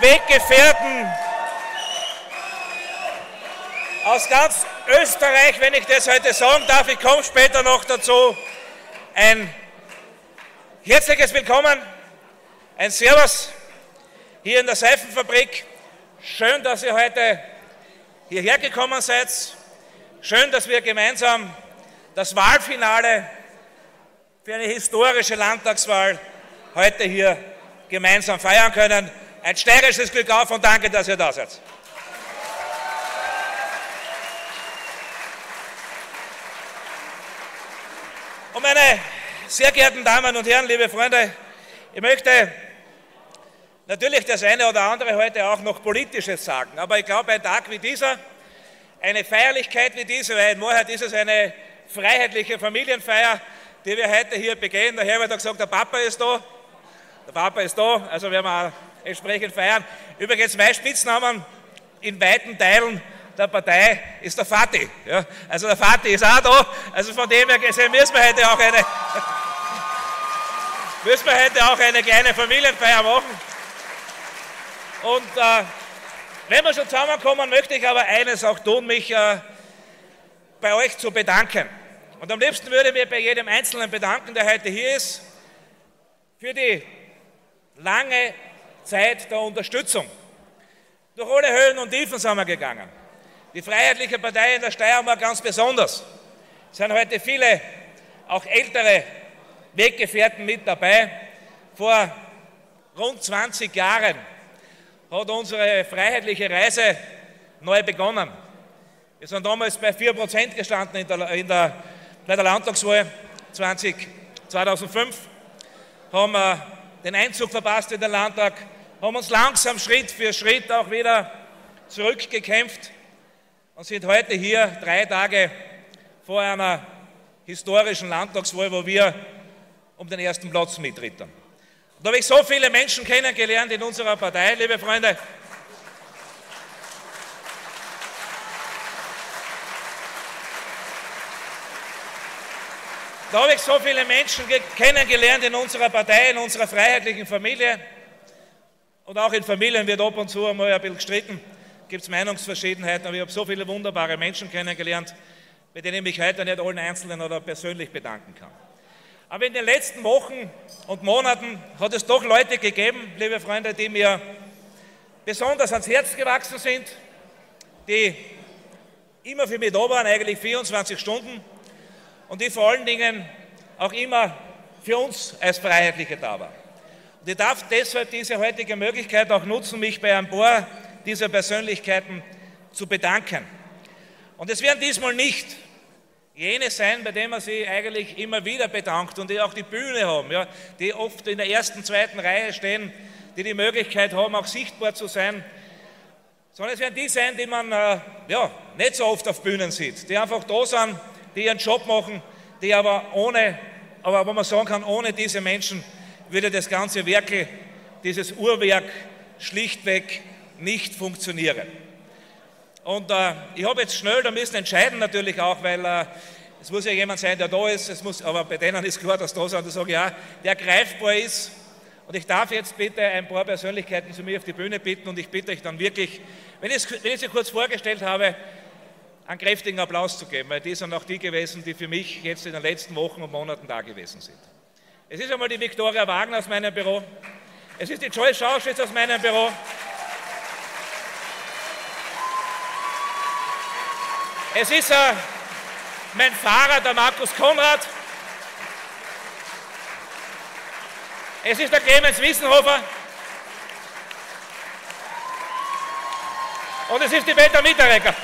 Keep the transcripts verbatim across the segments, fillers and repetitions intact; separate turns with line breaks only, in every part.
Weggefährten aus ganz Österreich, wenn ich das heute sagen darf, ich komme später noch dazu, ein herzliches Willkommen, ein Servus hier in der Seifenfabrik. Schön, dass ihr heute hierher gekommen seid. Schön, dass wir gemeinsam das Wahlfinale für eine historische Landtagswahl heute hier gemeinsam feiern können. Ein steirisches Glück auf und danke, dass ihr da seid. Und meine sehr geehrten Damen und Herren, liebe Freunde, ich möchte natürlich das eine oder andere heute auch noch Politisches sagen, aber ich glaube, ein Tag wie dieser, eine Feierlichkeit wie diese, weil in Wahrheit ist es eine freiheitliche Familienfeier, die wir heute hier begehen. Der Herbert hat gesagt, der Papa ist da, der Papa ist da, also werden wir auch entsprechend feiern. Übrigens, mein Spitznamen in weiten Teilen der Partei ist der Vati. Ja, also der Vati ist auch da, also von dem her gesehen müssen wir heute auch eine, müssen wir heute auch eine kleine Familienfeier machen. Und äh, wenn wir schon zusammenkommen, möchte ich aber eines auch tun, mich äh, bei euch zu bedanken. Und am liebsten würde ich mich bei jedem Einzelnen bedanken, der heute hier ist, für die lange Zeit der Unterstützung. Durch alle Höhen und Tiefen sind wir gegangen. Die Freiheitliche Partei in der Steiermark ganz besonders. Es sind heute viele, auch ältere Weggefährten mit dabei. Vor rund zwanzig Jahren hat unsere freiheitliche Reise neu begonnen. Wir sind damals bei vier Prozent gestanden in der, in der, bei der Landtagswahl zweitausendfünf, haben wir den Einzug verpasst in den Landtag, haben uns langsam Schritt für Schritt auch wieder zurückgekämpft und sind heute hier drei Tage vor einer historischen Landtagswahl, wo wir um den ersten Platz mitritten. Da habe ich so viele Menschen kennengelernt in unserer Partei, liebe Freunde. Da habe ich so viele Menschen kennengelernt in unserer Partei, in unserer freiheitlichen Familie. Und auch in Familien wird ab und zu einmal ein bisschen gestritten, gibt es Meinungsverschiedenheiten, aber ich habe so viele wunderbare Menschen kennengelernt, bei denen ich mich heute nicht allen Einzelnen oder persönlich bedanken kann. Aber in den letzten Wochen und Monaten hat es doch Leute gegeben, liebe Freunde, die mir besonders ans Herz gewachsen sind, die immer für mich da waren, eigentlich vierundzwanzig Stunden, und die vor allen Dingen auch immer für uns als Freiheitliche da waren. Und ich darf deshalb diese heutige Möglichkeit auch nutzen, mich bei ein paar dieser Persönlichkeiten zu bedanken. Und es werden diesmal nicht jene sein, bei denen man sich eigentlich immer wieder bedankt und die auch die Bühne haben, ja, die oft in der ersten, zweiten Reihe stehen, die die Möglichkeit haben, auch sichtbar zu sein, sondern es werden die sein, die man äh, ja, nicht so oft auf Bühnen sieht, die einfach da sind, die ihren Job machen, die aber ohne, aber wo man sagen kann, ohne diese Menschen würde das ganze Werk, dieses Uhrwerk schlichtweg nicht funktionieren. Und äh, ich habe jetzt schnell, da müssen entscheiden natürlich auch, weil äh, es muss ja jemand sein, der da ist, es muss, aber bei denen ist klar, dass da sind, da sage ich ja, der greifbar ist. Und ich darf jetzt bitte ein paar Persönlichkeiten zu mir auf die Bühne bitten und ich bitte euch dann wirklich, wenn ich, wenn ich sie kurz vorgestellt habe, einen kräftigen Applaus zu geben, weil die sind auch die gewesen, die für mich jetzt in den letzten Wochen und Monaten da gewesen sind. Es ist einmal die Viktoria Wagner aus meinem Büro, es ist die Joyce Schauschwitz aus meinem Büro, es ist äh, mein Fahrer, der Markus Konrad, es ist der Clemens Wissenhofer und es ist die Peter Mitteregger.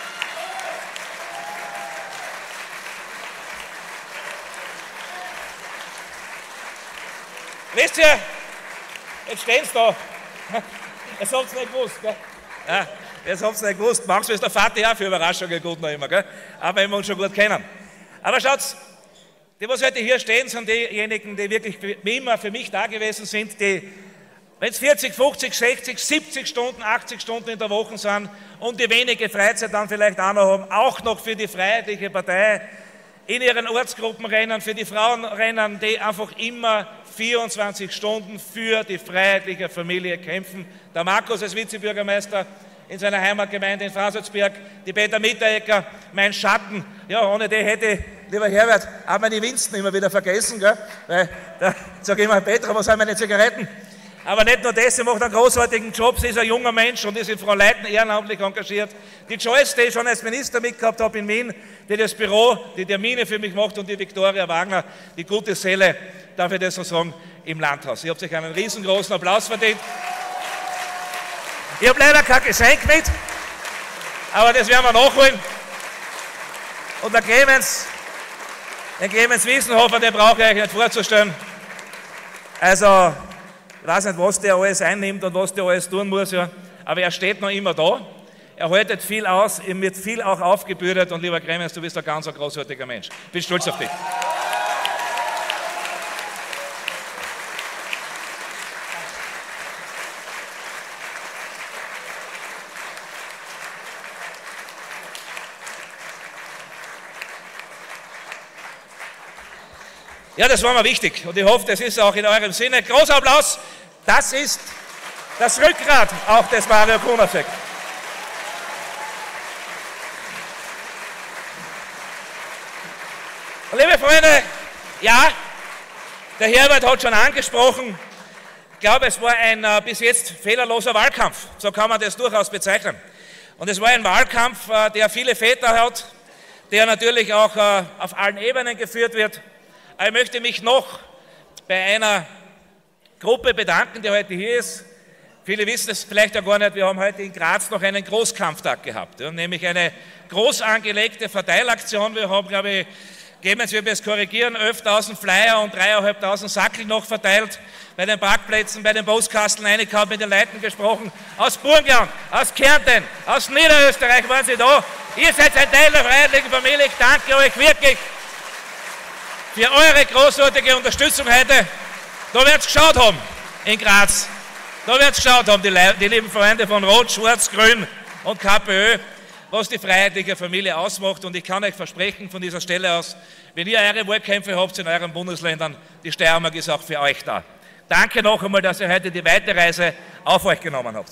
Wisst ihr, jetzt stehen sie da. Das habt ihr nicht gewusst, gell? Ja, das habt ihr nicht gewusst. Manchmal ist der Vater auch für Überraschungen gut noch immer, gell? Aber wenn wir uns schon gut kennen. Aber schaut, die, was heute hier stehen, sind diejenigen, die wirklich wie immer für mich da gewesen sind, die, wenn es vierzig, fünfzig, sechzig, siebzig Stunden, achtzig Stunden in der Woche sind und die wenige Freizeit dann vielleicht auch noch haben, auch noch für die Freiheitliche Partei in ihren Ortsgruppenrennen, für die Frauenrennen, die einfach immer vierundzwanzig Stunden für die freiheitliche Familie kämpfen. Der Markus als Vizebürgermeister in seiner Heimatgemeinde in Franzelsberg, die Peter Mitteregger, mein Schatten. Ja, ohne die hätte ich, lieber Herbert, auch meine Winston immer wieder vergessen, gell? Weil da sage ich immer, Petra, was sind meine Zigaretten? Aber nicht nur das, sie macht einen großartigen Job, sie ist ein junger Mensch und ist in Frau Leiten ehrenamtlich engagiert. Die Joyce, die ich schon als Minister mitgehabt habe in Wien, die das Büro, die Termine für mich macht, und die Viktoria Wagner, die gute Seele, darf ich das so sagen, im Landhaus. Ihr habt euch einen riesengroßen Applaus verdient. Ich habe leider kein Geschenk mit, aber das werden wir nachholen. Und der Clemens, den Clemens Wiesenhofer, den brauche ich euch nicht vorzustellen. Also, ich weiß nicht, was der alles einnimmt und was der alles tun muss, ja. Aber er steht noch immer da. Er haltet viel aus, ihm wird viel auch aufgebürdet. Und lieber Clemens, du bist ein ganz ein großartiger Mensch. Ich bin stolz auf dich. Ja, das war mir wichtig und ich hoffe, das ist auch in eurem Sinne. Großer Applaus, das ist das Rückgrat auch des Mario Kunasek. Liebe Freunde, ja, der Herbert hat schon angesprochen, ich glaube, es war ein äh, bis jetzt fehlerloser Wahlkampf, so kann man das durchaus bezeichnen. Und es war ein Wahlkampf, äh, der viele Väter hat, der natürlich auch äh, auf allen Ebenen geführt wird. Ich möchte mich noch bei einer Gruppe bedanken, die heute hier ist. Viele wissen es vielleicht ja gar nicht, wir haben heute in Graz noch einen Großkampftag gehabt, ja, nämlich eine groß angelegte Verteilaktion. Wir haben, glaube ich, geben Sie mir es korrigieren, elftausend Flyer und dreitausendfünfhundert Sackel noch verteilt, bei den Parkplätzen, bei den Postkasteln reingehauen, mit den Leuten gesprochen, aus Burgenland, aus Kärnten, aus Niederösterreich waren Sie da. Ihr seid ein Teil der freiheitlichen Familie, ich danke euch wirklich für eure großartige Unterstützung heute. Da wird es geschaut haben in Graz. Da wird es geschaut haben, die, die lieben Freunde von Rot, Schwarz, Grün und K P Ö, was die freiheitliche Familie ausmacht. Und ich kann euch versprechen von dieser Stelle aus, wenn ihr eure Wahlkämpfe habt in euren Bundesländern, die Steiermark ist auch für euch da. Danke noch einmal, dass ihr heute die weite Reise auf euch genommen habt.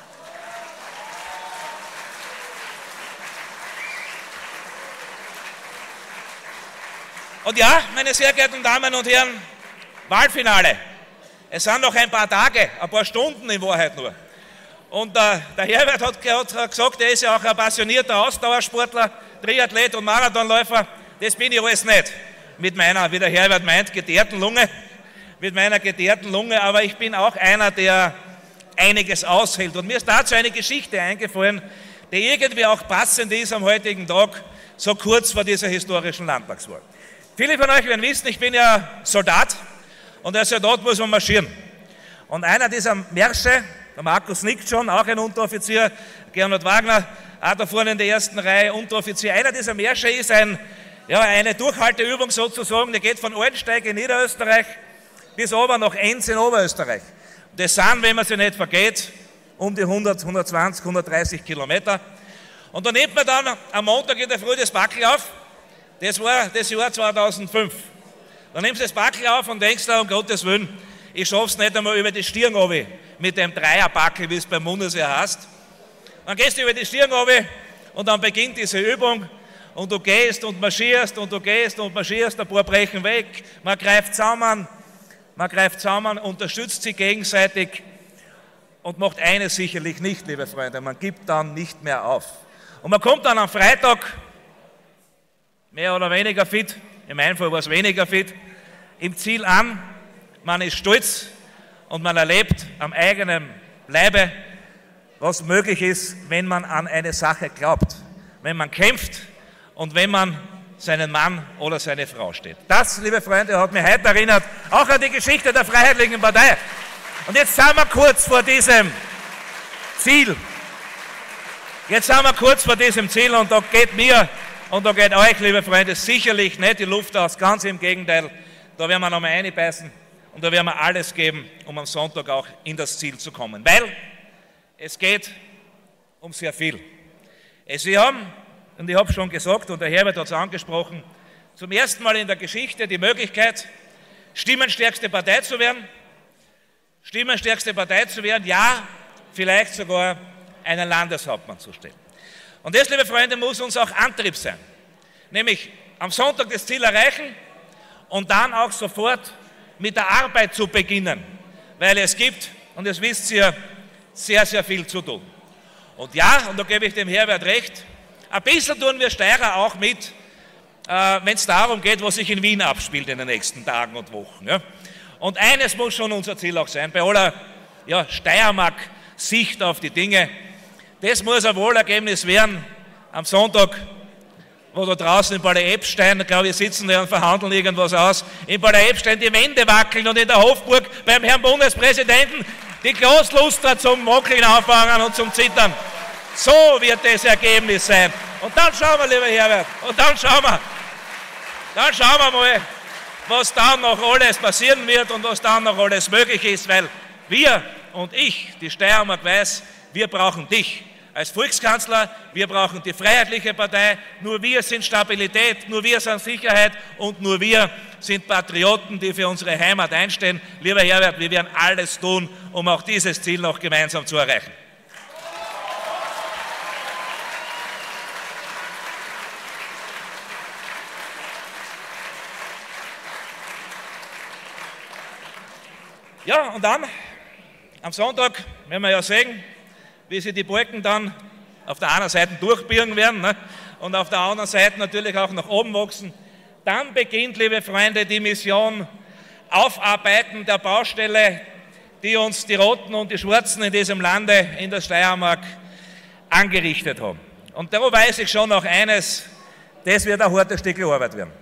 Und ja, meine sehr geehrten Damen und Herren, Wahlfinale. Es sind noch ein paar Tage, ein paar Stunden in Wahrheit nur. Und äh, der Herbert hat, hat gesagt, er ist ja auch ein passionierter Ausdauersportler, Triathlet und Marathonläufer. Das bin ich alles nicht. Mit meiner, wie der Herbert meint, geteerten Lunge. Mit meiner geteerten Lunge. Aber ich bin auch einer, der einiges aushält. Und mir ist dazu eine Geschichte eingefallen, die irgendwie auch passend ist am heutigen Tag, so kurz vor dieser historischen Landtagswahl. Viele von euch werden wissen, ich bin ja Soldat und als Soldat muss man marschieren. Und einer dieser Märsche, der Markus nickt schon, auch ein Unteroffizier, Gernot Wagner, auch da vorne in der ersten Reihe, Unteroffizier. Einer dieser Märsche ist ein, ja, eine Durchhalteübung sozusagen, die geht von Altensteig in Niederösterreich bis oben nach Enz in Oberösterreich. Das sind, wenn man sich nicht vergeht, um die hundert, hundertzwanzig, hundertdreißig Kilometer. Und da nimmt man dann am Montag in der Früh das Backel auf. Das war das Jahr zweitausendfünf. Dann nimmst du das Backel auf und denkst da, um Gottes Willen, ich schaff's nicht einmal über die Stirn runter mit dem Dreierbackel, wie es beim Bundesheer heißt. Dann gehst du über die Stirn runter und dann beginnt diese Übung und du gehst und marschierst und du gehst und marschierst, ein paar brechen weg, man greift zusammen, man greift zusammen, unterstützt sich gegenseitig und macht eines sicherlich nicht, liebe Freunde, man gibt dann nicht mehr auf. Und man kommt dann am Freitag, mehr oder weniger fit, in meinem Fall war es weniger fit, im Ziel an, man ist stolz und man erlebt am eigenen Leibe, was möglich ist, wenn man an eine Sache glaubt, wenn man kämpft und wenn man seinen Mann oder seine Frau steht. Das, liebe Freunde, hat mich heute erinnert, auch an die Geschichte der Freiheitlichen Partei. Und jetzt sind wir kurz vor diesem Ziel. Jetzt sind wir kurz vor diesem Ziel und da geht mir und da geht euch, liebe Freunde, sicherlich nicht die Luft aus, ganz im Gegenteil. Da werden wir nochmal reinbeißen und da werden wir alles geben, um am Sonntag auch in das Ziel zu kommen. Weil es geht um sehr viel. Es, wir haben, und ich habe schon gesagt, und der Herbert hat es angesprochen, zum ersten Mal in der Geschichte die Möglichkeit, stimmenstärkste Partei zu werden, stimmenstärkste Partei zu werden, ja, vielleicht sogar einen Landeshauptmann zu stellen. Und das, liebe Freunde, muss uns auch Antrieb sein, nämlich am Sonntag das Ziel erreichen und dann auch sofort mit der Arbeit zu beginnen, weil es gibt, und das wisst ihr, sehr, sehr viel zu tun. Und ja, und da gebe ich dem Herbert recht, ein bisschen tun wir Steirer auch mit, äh, wenn es darum geht, was sich in Wien abspielt in den nächsten Tagen und Wochen. Ja. Und eines muss schon unser Ziel auch sein, bei aller ja, Steiermark-Sicht auf die Dinge, das muss ein Wahlergebnis werden am Sonntag, wo da draußen in Balley-Epstein, glaube ich, sitzen die und verhandeln irgendwas aus, in Balley-Epstein die Wände wackeln und in der Hofburg beim Herrn Bundespräsidenten die Glasluster zum Wackeln anfangen und zum Zittern. So wird das Ergebnis sein. Und dann schauen wir, lieber Herbert, und dann schauen wir, dann schauen wir mal, was dann noch alles passieren wird und was dann noch alles möglich ist, weil wir und ich, die Steiermark weiß, wir brauchen dich als Volkskanzler, wir brauchen die Freiheitliche Partei, nur wir sind Stabilität, nur wir sind Sicherheit und nur wir sind Patrioten, die für unsere Heimat einstehen. Lieber Herbert, wir werden alles tun, um auch dieses Ziel noch gemeinsam zu erreichen. Ja, und dann, am Sonntag, werden wir ja sehen, wie sich die Balken dann auf der einen Seite durchbiegen werden, ne, und auf der anderen Seite natürlich auch nach oben wachsen. Dann beginnt, liebe Freunde, die Mission Aufarbeiten der Baustelle, die uns die Roten und die Schwarzen in diesem Lande, in der Steiermark, angerichtet haben. Und da weiß ich schon noch eines, das wird ein hartes Stück Arbeit werden.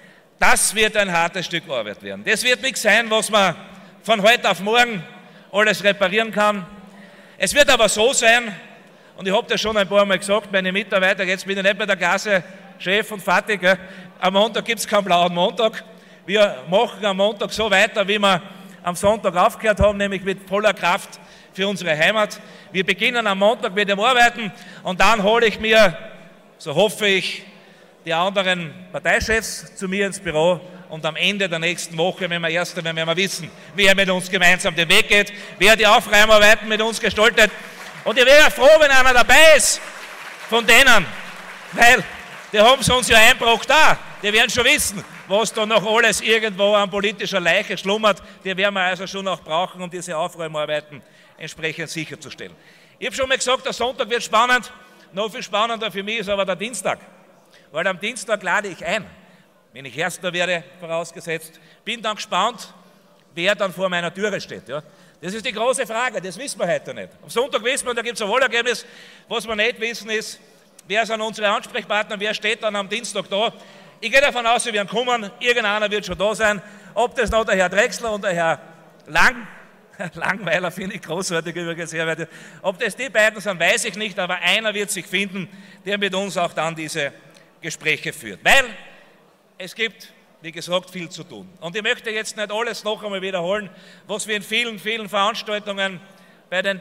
Das wird ein hartes Stück Arbeit werden. Das wird nichts sein, was man von heute auf morgen alles reparieren kann. Es wird aber so sein, und ich habe das schon ein paar Mal gesagt, meine Mitarbeiter, jetzt bin ich nicht bei der Gasse Chef und fertig, gell. Am Montag gibt es keinen blauen Montag. Wir machen am Montag so weiter, wie wir am Sonntag aufgehört haben, nämlich mit voller Kraft für unsere Heimat. Wir beginnen am Montag mit dem Arbeiten und dann hole ich mir, so hoffe ich, die anderen Parteichefs zu mir ins Büro. Und am Ende der nächsten Woche, wenn wir erst einmal wenn wir wissen, wer mit uns gemeinsam den Weg geht, wer die Aufräumarbeiten mit uns gestaltet. Und ich wäre froh, wenn einer dabei ist von denen, weil die haben es uns ja eingebracht da. Die werden schon wissen, was da noch alles irgendwo an politischer Leiche schlummert. Die werden wir also schon auch brauchen, um diese Aufräumarbeiten entsprechend sicherzustellen. Ich habe schon mal gesagt, der Sonntag wird spannend. Noch viel spannender für mich ist aber der Dienstag. Weil am Dienstag lade ich ein, wenn ich Erster werde, vorausgesetzt, bin dann gespannt, wer dann vor meiner Türe steht. Ja. Das ist die große Frage, das wissen wir heute nicht. Am Sonntag wissen wir, da gibt es ein Wahlergebnis. Was wir nicht wissen ist, wer sind unsere Ansprechpartner, wer steht dann am Dienstag da. Ich gehe davon aus, wir werden kommen, irgendeiner wird schon da sein. Ob das noch der Herr Drechsler und der Herr Lang, Langweiler finde ich großartig übrigens, ob das die beiden sind, weiß ich nicht, aber einer wird sich finden, der mit uns auch dann diese Gespräche führt. Weil es gibt, wie gesagt, viel zu tun. Und ich möchte jetzt nicht alles noch einmal wiederholen, was wir in vielen, vielen Veranstaltungen bei den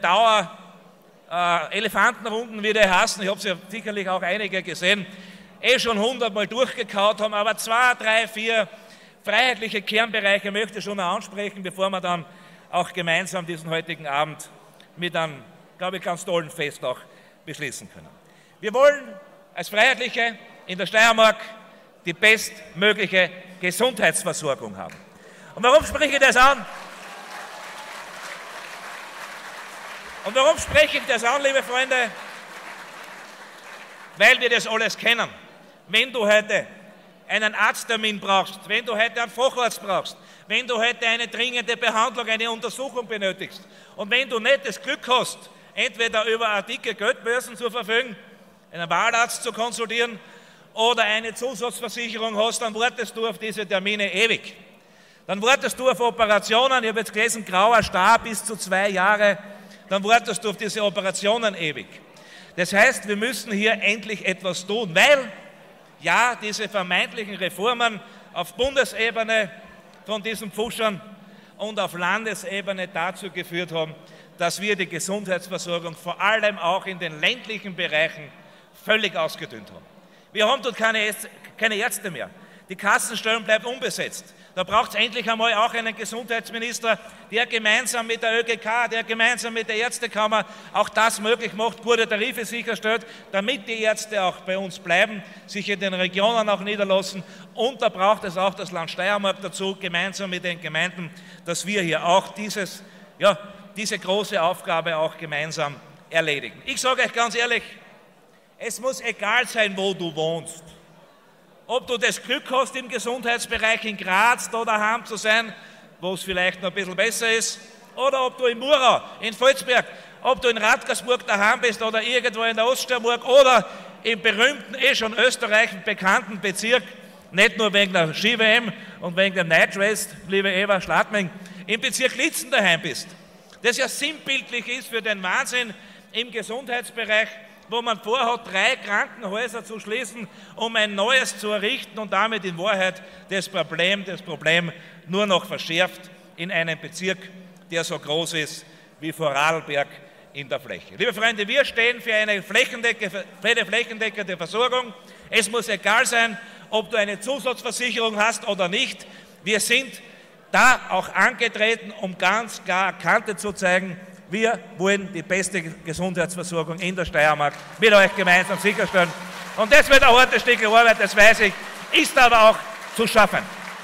Dauer-Elefantenrunden, äh, wie die heißen, ich habe sie ja sicherlich auch einige gesehen, eh schon hundertmal durchgekaut haben, aber zwei, drei, vier freiheitliche Kernbereiche möchte ich schon noch ansprechen, bevor wir dann auch gemeinsam diesen heutigen Abend mit einem, glaube ich, ganz tollen Fest auch beschließen können. Wir wollen als Freiheitliche in der Steiermark die bestmögliche Gesundheitsversorgung haben. Und warum spreche ich das an? Und warum spreche ich das an, liebe Freunde? Weil wir das alles kennen. Wenn du heute einen Arzttermin brauchst, wenn du heute einen Facharzt brauchst, wenn du heute eine dringende Behandlung, eine Untersuchung benötigst und wenn du nicht das Glück hast, entweder über eine dicke Geldbörsen zu verfügen, einen Wahlarzt zu konsultieren oder eine Zusatzversicherung hast, dann wartest du auf diese Termine ewig. Dann wartest du auf Operationen, ich habe jetzt gelesen, grauer Star bis zu zwei Jahre, dann wartest du auf diese Operationen ewig. Das heißt, wir müssen hier endlich etwas tun, weil ja, diese vermeintlichen Reformen auf Bundesebene von diesen Pfuschern und auf Landesebene dazu geführt haben, dass wir die Gesundheitsversorgung vor allem auch in den ländlichen Bereichen völlig ausgedünnt haben. Wir haben dort keine, keine Ärzte mehr. Die Kassenstellen bleiben unbesetzt. Da braucht es endlich einmal auch einen Gesundheitsminister, der gemeinsam mit der ÖGK, der gemeinsam mit der Ärztekammer auch das möglich macht, gute Tarife sicherstellt, damit die Ärzte auch bei uns bleiben, sich in den Regionen auch niederlassen. Und da braucht es auch das Land Steiermark dazu, gemeinsam mit den Gemeinden, dass wir hier auch dieses, ja, diese große Aufgabe auch gemeinsam erledigen. Ich sage euch ganz ehrlich, es muss egal sein, wo du wohnst. Ob du das Glück hast, im Gesundheitsbereich in Graz da daheim zu sein, wo es vielleicht noch ein bisschen besser ist, oder ob du in Murau, in Volzberg, ob du in Radgersburg daheim bist oder irgendwo in der Oststeiermark oder im berühmten, eh schon österreichischen bekannten Bezirk, nicht nur wegen der Ski-W M und wegen dem Night Race, liebe Eva Schladming, im Bezirk Litzen daheim bist. Das ja sinnbildlich ist für den Wahnsinn im Gesundheitsbereich, wo man vorhat, drei Krankenhäuser zu schließen, um ein neues zu errichten und damit in Wahrheit das Problem, das Problem nur noch verschärft in einem Bezirk, der so groß ist wie Vorarlberg in der Fläche. Liebe Freunde, wir stehen für eine flächendeckende Versorgung. Es muss egal sein, ob du eine Zusatzversicherung hast oder nicht. Wir sind da auch angetreten, um ganz klar Kante zu zeigen. Wir wollen die beste Gesundheitsversorgung in der Steiermark mit euch gemeinsam sicherstellen. Und das wird ein hartes Stück Arbeit, das weiß ich, ist aber auch zu schaffen.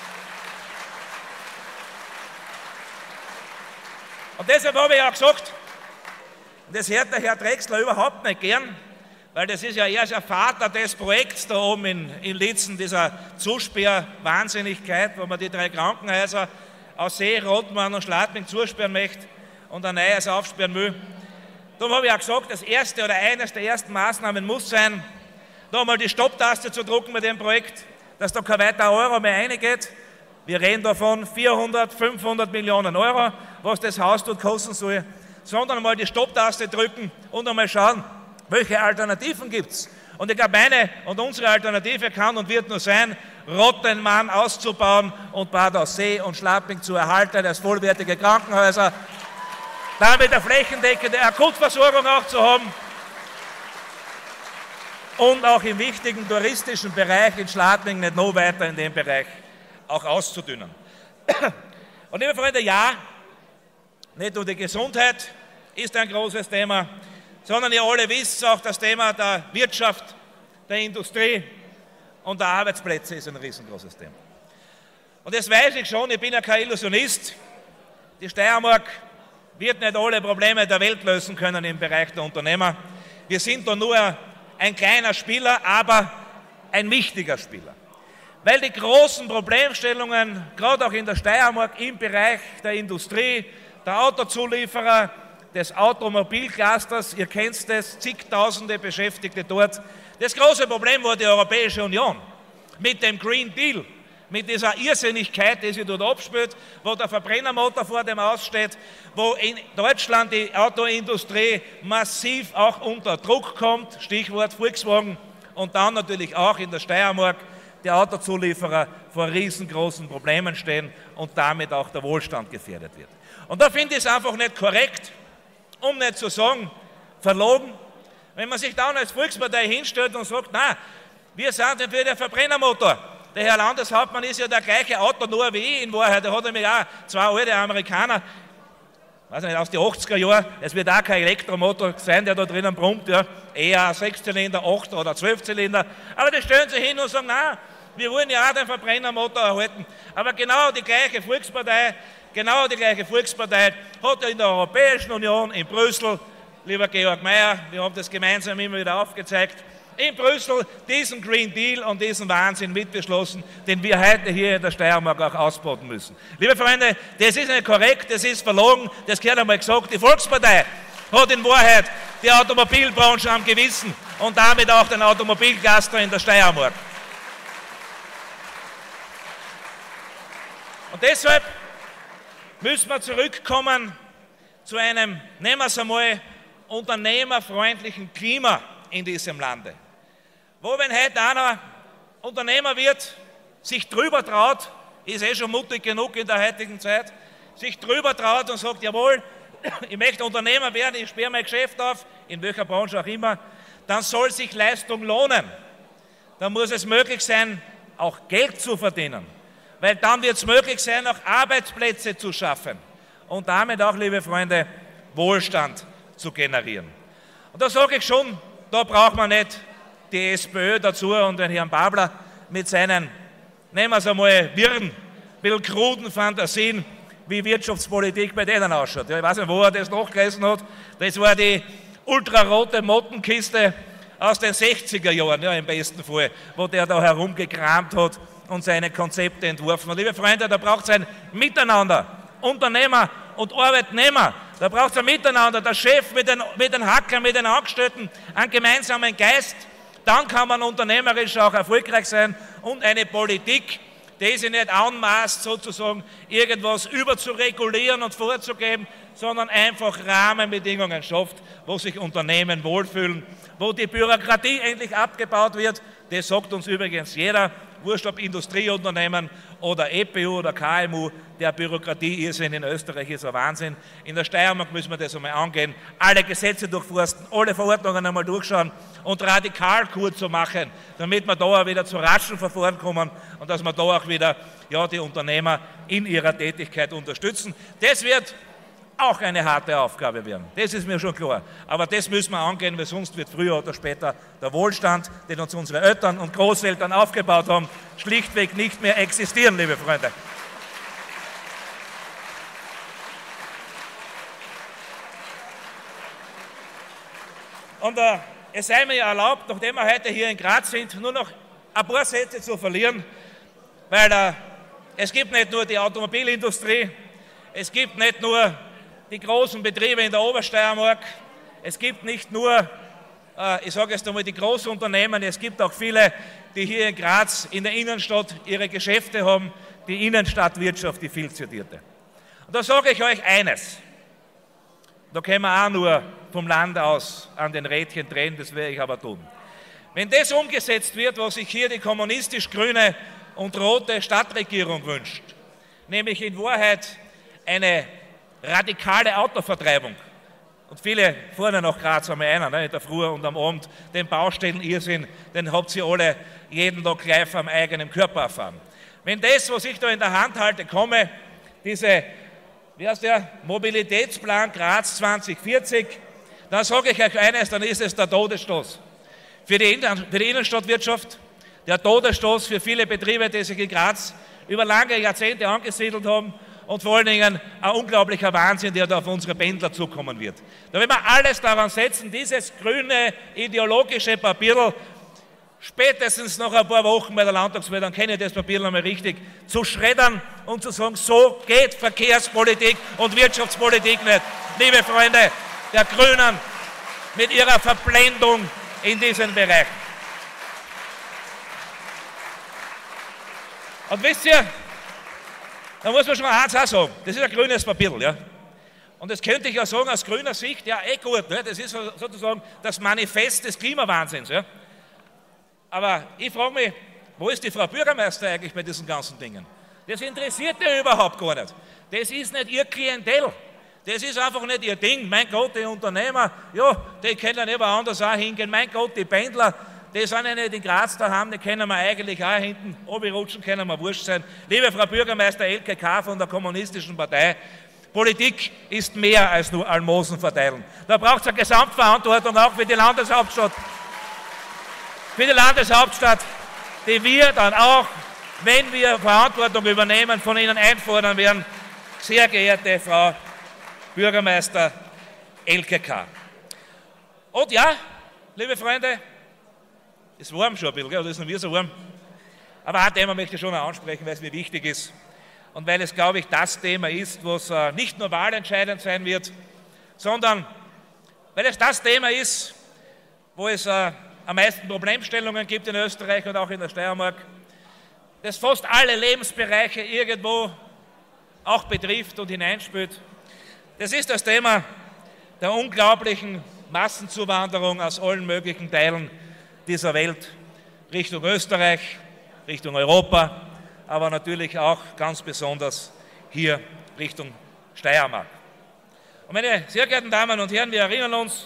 Und deshalb habe ich auch gesagt, und das hört der Herr Drechsler überhaupt nicht gern, weil das ist ja erst der Vater des Projekts da oben in, in Litzen, dieser Zusperr-Wahnsinnigkeit, wo man die drei Krankenhäuser aus See, Rothmann und Schladming zusperren möchte und ein neues aufsperren will. Darum habe ich auch gesagt, das erste oder eines der ersten Maßnahmen muss sein, da mal die Stopptaste zu drucken mit dem Projekt, dass da kein weiterer Euro mehr reingeht. Wir reden davon vierhundert, fünfhundert Millionen Euro, was das Haus dort kosten soll, sondern mal die Stopptaste drücken und einmal schauen, welche Alternativen gibt es. Und ich glaube, meine und unsere Alternative kann und wird nur sein, Rottenmann auszubauen und Bad Aussee und Schladming zu erhalten als vollwertige Krankenhäuser, damit eine flächendeckende Akutversorgung auch zu haben und auch im wichtigen touristischen Bereich in Schladming nicht noch weiter in dem Bereich auch auszudünnen. Und liebe Freunde, ja, nicht nur die Gesundheit ist ein großes Thema, sondern ihr alle wisst auch, das Thema der Wirtschaft, der Industrie und der Arbeitsplätze ist ein riesengroßes Thema. Und das weiß ich schon, ich bin ja kein Illusionist. Die Steiermark wird nicht alle Probleme der Welt lösen können im Bereich der Unternehmer. Wir sind da nur ein kleiner Spieler, aber ein wichtiger Spieler. Weil die großen Problemstellungen, gerade auch in der Steiermark, im Bereich der Industrie, der Autozulieferer, des Automobilclusters, ihr kennt es, zigtausende Beschäftigte dort. Das große Problem war die Europäische Union mit dem Green Deal, mit dieser Irrsinnigkeit, die sie dort abspielt, wo der Verbrennermotor vor dem aussteht, wo in Deutschland die Autoindustrie massiv auch unter Druck kommt, Stichwort Volkswagen, und dann natürlich auch in der Steiermark die Autozulieferer vor riesengroßen Problemen stehen und damit auch der Wohlstand gefährdet wird. Und da finde ich es einfach nicht korrekt, um nicht zu sagen, verlogen, wenn man sich dann als Volkspartei hinstellt und sagt, na, wir sind für den Verbrennermotor. Der Herr Landeshauptmann ist ja der gleiche Auto nur wie ich in Wahrheit. Da hat nämlich auch zwei alte Amerikaner, weiß nicht, aus den achtziger Jahren, es wird auch kein Elektromotor sein, der da drinnen brummt, ja, eher ein Sechszylinder, acht oder zwölfzylinder. Aber die stellen sich hin und sagen, na, wir wollen ja auch den Verbrennermotor erhalten. Aber genau die gleiche Volkspartei, genau die gleiche Volkspartei hat in der Europäischen Union in Brüssel, lieber Georg Mayer, wir haben das gemeinsam immer wieder aufgezeigt, in Brüssel diesen Green Deal und diesen Wahnsinn mitbeschlossen, den wir heute hier in der Steiermark auch ausbauen müssen. Liebe Freunde, das ist nicht korrekt, das ist verlogen, das gehört einmal gesagt, die Volkspartei hat in Wahrheit die Automobilbranche am Gewissen und damit auch den Automobilcluster in der Steiermark. Und deshalb müssen wir zurückkommen zu einem, nehmen wir es einmal, unternehmerfreundlichen Klima in diesem Lande. Wo, wenn heute einer Unternehmer wird, sich drüber traut, ist eh schon mutig genug in der heutigen Zeit, sich drüber traut und sagt, jawohl, ich möchte Unternehmer werden, ich sperre mein Geschäft auf, in welcher Branche auch immer, dann soll sich Leistung lohnen. Dann muss es möglich sein, auch Geld zu verdienen, weil dann wird es möglich sein, auch Arbeitsplätze zu schaffen und damit auch, liebe Freunde, Wohlstand zu generieren. Und da sage ich schon, da braucht man nicht die SPÖ dazu und den Herrn Babler mit seinen, nehmen wir es einmal, wirren, ein bisschen kruden Fantasien, wie Wirtschaftspolitik bei denen ausschaut. Ja, ich weiß nicht, wo er das nachgelesen hat. Das war die ultrarote Mottenkiste aus den sechziger Jahren, ja, im besten Fall, wo der da herumgekramt hat und seine Konzepte entworfen hat. Liebe Freunde, da braucht es ein Miteinander, Unternehmer und Arbeitnehmer. Da braucht es ein Miteinander, der Chef mit den, mit den Hackern, mit den Angestellten, einen gemeinsamen Geist. Dann kann man unternehmerisch auch erfolgreich sein und eine Politik, die sich nicht anmaßt, sozusagen irgendwas überzuregulieren und vorzugeben, sondern einfach Rahmenbedingungen schafft, wo sich Unternehmen wohlfühlen, wo die Bürokratie endlich abgebaut wird. Das sagt uns übrigens jeder, wurscht ob Industrieunternehmen oder E P U oder K M U, der Bürokratie-Irrsinn in Österreich ist ein Wahnsinn. In der Steiermark müssen wir das einmal angehen, alle Gesetze durchforsten, alle Verordnungen einmal durchschauen und Radikalkur zu machen, damit wir da auch wieder zu raschen Verfahren kommen und dass wir da auch wieder ja, die Unternehmer in ihrer Tätigkeit unterstützen. Das wird auch eine harte Aufgabe werden, das ist mir schon klar. Aber das müssen wir angehen, weil sonst wird früher oder später der Wohlstand, den uns unsere Eltern und Großeltern aufgebaut haben, schlichtweg nicht mehr existieren, liebe Freunde. Und äh, es sei mir erlaubt, nachdem wir heute hier in Graz sind, nur noch ein paar Sätze zu verlieren, weil äh, es gibt nicht nur die Automobilindustrie, es gibt nicht nur die großen Betriebe in der Obersteiermark, es gibt nicht nur, äh, ich sage jetzt einmal, die großen Unternehmen, es gibt auch viele, die hier in Graz in der Innenstadt ihre Geschäfte haben, die Innenstadtwirtschaft, die viel zitierte. Und da sage ich euch eines, da können wir auch nur vom Land aus an den Rädchen drehen, das werde ich aber tun. Wenn das umgesetzt wird, was sich hier die kommunistisch-grüne und rote Stadtregierung wünscht, nämlich in Wahrheit eine radikale Autovertreibung. Und viele fahren ja nach Graz einmal einer, ne, in der Früh und am Abend, den Baustellen-Irrsinn, den habt ihr alle jeden Tag live am eigenen Körper erfahren. Wenn das, was ich da in der Hand halte, komme, diese, wie heißt der, Mobilitätsplan Graz zwanzig vierzig, dann sage ich euch eines, dann ist es der Todesstoß für die, für die Innenstadtwirtschaft, der Todesstoß für viele Betriebe, die sich in Graz über lange Jahrzehnte angesiedelt haben, und vor allen Dingen ein unglaublicher Wahnsinn, der da auf unsere Pendler zukommen wird. Da werden wir alles daran setzen, dieses grüne ideologische Papier spätestens nach ein paar Wochen bei der Landtagswahl, dann kenne ich das Papier noch mal richtig, zu schreddern und zu sagen, so geht Verkehrspolitik und Wirtschaftspolitik nicht. Liebe Freunde der Grünen, mit ihrer Verblendung in diesem Bereich. Und wisst ihr, da muss man schon eins auch sagen, das ist ein grünes Papier, ja. Und das könnte ich ja sagen aus grüner Sicht, ja eh gut, ne? Das ist sozusagen das Manifest des Klimawahnsinns, ja. Aber ich frage mich, wo ist die Frau Bürgermeister eigentlich bei diesen ganzen Dingen? Das interessiert ja überhaupt gar nicht. Das ist nicht ihr Klientel. Das ist einfach nicht ihr Ding. Mein Gott, die Unternehmer, ja, die können ja woanders auch hingehen. Mein Gott, die Pendler, die sind ja nicht in Graz daheim, die können wir eigentlich auch hinten runterrutschen, können wir wurscht sein. Liebe Frau Bürgermeister L K K von der Kommunistischen Partei, Politik ist mehr als nur Almosen verteilen. Da braucht es eine Gesamtverantwortung auch für die Landeshauptstadt. Für die Landeshauptstadt, die wir dann auch, wenn wir Verantwortung übernehmen, von Ihnen einfordern werden. Sehr geehrte Frau Bürgermeister L K K. Und ja, liebe Freunde, es ist warm schon ein bisschen, gell? Oder ist noch wie so warm? Aber ein Thema möchte ich schon ansprechen, weil es mir wichtig ist und weil es, glaube ich, das Thema ist, was äh, nicht nur wahlentscheidend sein wird, sondern weil es das Thema ist, wo es äh, am meisten Problemstellungen gibt in Österreich und auch in der Steiermark, das fast alle Lebensbereiche irgendwo auch betrifft und hineinspült. Das ist das Thema der unglaublichen Massenzuwanderung aus allen möglichen Teilen dieser Welt Richtung Österreich, Richtung Europa, aber natürlich auch ganz besonders hier Richtung Steiermark. Und meine sehr geehrten Damen und Herren, wir erinnern uns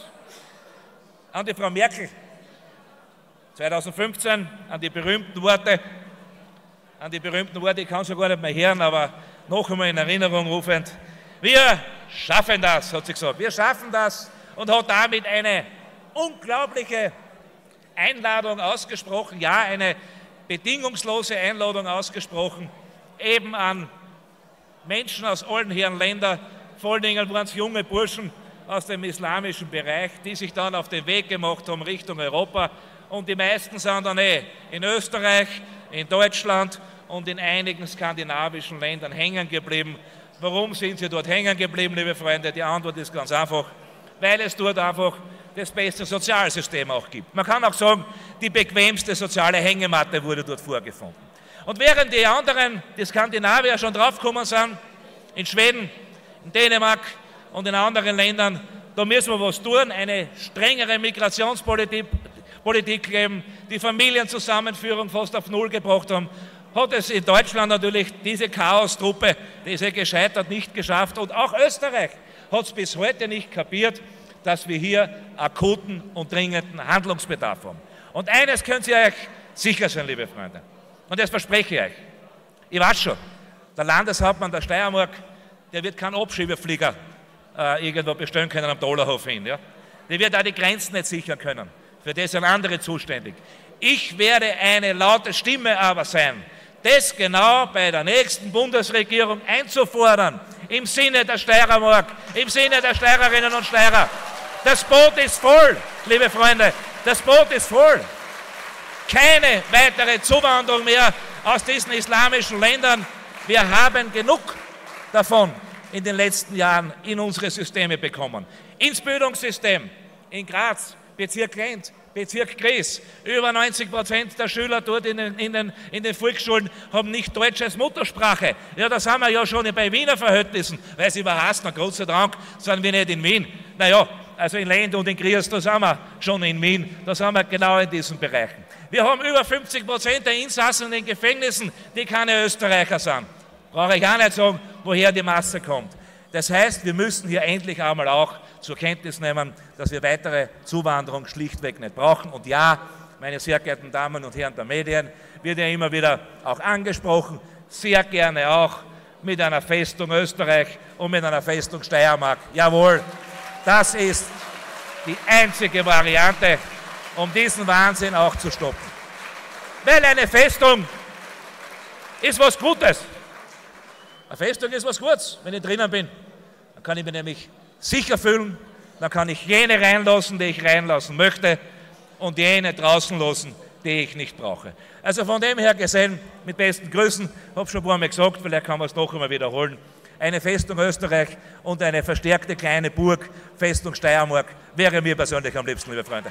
an die Frau Merkel zweitausendfünfzehn, an die berühmten Worte, an die berühmten Worte, ich kann es ja gar nicht mehr hören, aber noch einmal in Erinnerung rufend. Wir schaffen das, hat sie gesagt. Wir schaffen das und hat damit eine unglaubliche Einladung ausgesprochen, ja, eine bedingungslose Einladung ausgesprochen, eben an Menschen aus allen Herren Ländern, vor allen Dingen waren es junge Burschen aus dem islamischen Bereich, die sich dann auf den Weg gemacht haben Richtung Europa. Und die meisten sind dann eh in Österreich, in Deutschland und in einigen skandinavischen Ländern hängen geblieben. Warum sind sie dort hängen geblieben, liebe Freunde? Die Antwort ist ganz einfach, weil es dort einfach das beste Sozialsystem auch gibt. Man kann auch sagen, die bequemste soziale Hängematte wurde dort vorgefunden. Und während die anderen, die Skandinavier, schon draufgekommen sind, in Schweden, in Dänemark und in anderen Ländern, da müssen wir was tun, eine strengere Migrationspolitik Politik geben, die Familienzusammenführung fast auf Null gebracht haben, hat es in Deutschland natürlich diese Chaostruppe, diese gescheitert, nicht geschafft. Und auch Österreich hat es bis heute nicht kapiert, dass wir hier akuten und dringenden Handlungsbedarf haben. Und eines können Sie euch sicher sein, liebe Freunde, und das verspreche ich euch. Ich weiß schon, der Landeshauptmann der Steiermark, der wird keinen Abschiebeflieger äh, irgendwo bestellen können am Dollarhof hin. Ja? Der wird auch die Grenzen nicht sichern können. Für das sind andere zuständig. Ich werde eine laute Stimme aber sein, das genau bei der nächsten Bundesregierung einzufordern, im Sinne der Steiermark, im Sinne der Steirerinnen und Steirer. Das Boot ist voll, liebe Freunde, das Boot ist voll. Keine weitere Zuwanderung mehr aus diesen islamischen Ländern. Wir haben genug davon in den letzten Jahren in unsere Systeme bekommen. Ins Bildungssystem in Graz, Bezirk Lent, Bezirk Gries. Über neunzig Prozent der Schüler dort in den, in, den, in den Volksschulen haben nicht Deutsch als Muttersprache. Ja, das haben wir ja schon bei Wiener Verhältnissen, weil sie überhasst, na Gott sei Dank sind wir nicht in Wien. Naja, also in Lent und in Gries, da sind wir schon in Wien, da sind wir genau in diesen Bereichen. Wir haben über fünfzig Prozent der Insassen in den Gefängnissen, die keine Österreicher sind. Brauche ich auch nicht sagen, woher die Masse kommt. Das heißt, wir müssen hier endlich einmal auch zur Kenntnis nehmen, dass wir weitere Zuwanderung schlichtweg nicht brauchen. Und ja, meine sehr geehrten Damen und Herren der Medien, wird ja immer wieder auch angesprochen, sehr gerne auch mit einer Festung Österreich und mit einer Festung Steiermark. Jawohl, das ist die einzige Variante, um diesen Wahnsinn auch zu stoppen. Weil eine Festung ist was Gutes. Eine Festung ist was Gutes, wenn ich drinnen bin. Dann kann ich mich nämlich sicher fühlen, dann kann ich jene reinlassen, die ich reinlassen möchte und jene draußen lassen, die ich nicht brauche. Also von dem her gesehen, mit besten Grüßen, ich habe schon ein paar Mal gesagt, vielleicht kann man es noch einmal wiederholen, eine Festung Österreich und eine verstärkte kleine Burg, Festung Steiermark, wäre mir persönlich am liebsten, liebe Freunde.